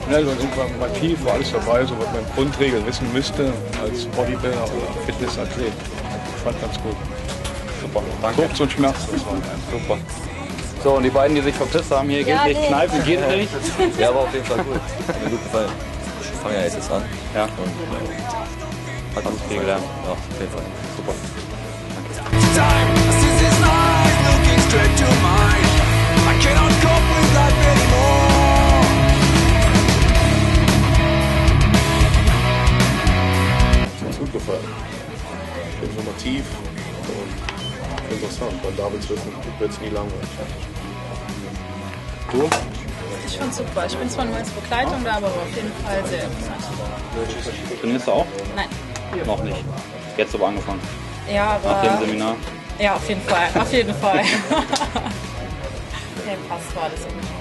schnell und informativ, war alles dabei, so was man Grundregeln wissen müsste als Bodybuilder oder Fitnessathlet. Ich fand ganz gut. Super, danke. Sucht und Schmerz, das war Super. So, und die beiden, die sich verpisst haben, hier geht nicht, kneifen geht nicht. Ja, aber auf jeden Fall gut. Hat mir gut gefallen. Ich fange ja jetzt an. Ja. Und Hat uns viel gelernt. ja, auf jeden Fall. Super. Mir hat's gut gefallen. Informativ und interessant. Bei Davids wird es nie langweilig. Du? Ich fand's super. Ich bin zwar nur als Begleitung da, aber auf jeden Fall sehr interessant. Trainierst du auch? Nein. Noch nicht. Jetzt aber angefangen. Ja, Nach dem aber. Seminar. Ja, auf jeden Fall. Auf jeden Fall. Okay, passt, war alles gut.